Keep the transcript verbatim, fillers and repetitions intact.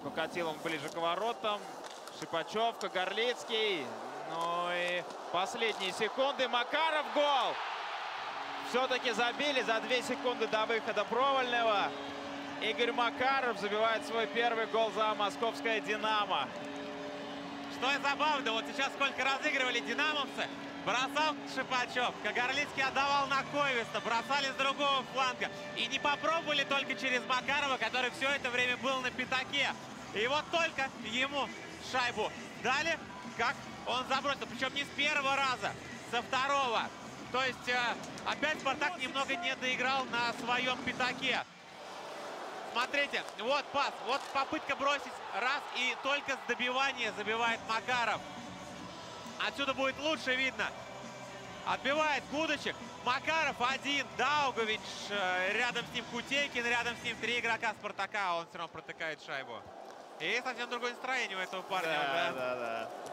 Покатил он ближе к воротам. Шипачевка, Горлицкий. Ну и последние секунды. Макаров, гол! Все-таки забили за две секунды до выхода Провального. Игорь Макаров забивает свой первый гол за московское «Динамо». Что и забавно, вот сейчас сколько разыгрывали динамовцы, бросал Шипачевка, Горлицкий отдавал на Ковиста, бросали с другого фланга. И не попробовали только через Макарова, который все это время был на пятаке. И вот только ему шайбу дали, как он забросил. Причем не с первого раза, со второго. То есть опять Спартак немного не доиграл на своем пятаке. Смотрите, вот пас, вот попытка бросить раз, и только с добивания забивает Макаров. Отсюда будет лучше видно. Отбивает Гудочек. Макаров один, Даугавич, рядом с ним Кутейкин, рядом с ним три игрока Спартака. Он все равно протыкает шайбу. И совсем другое настроение у этого парня. Да, уже. да, да.